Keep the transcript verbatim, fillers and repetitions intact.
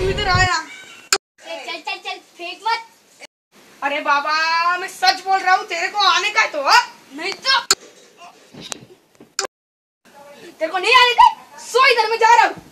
इधर आया। चल चल चल फेंक मत। अरे बाबा मैं सच बोल रहा हूँ, तेरे को आने का तो है? नहीं तो तेरे को नहीं आने का, सो इधर मैं जा रहा हूँ।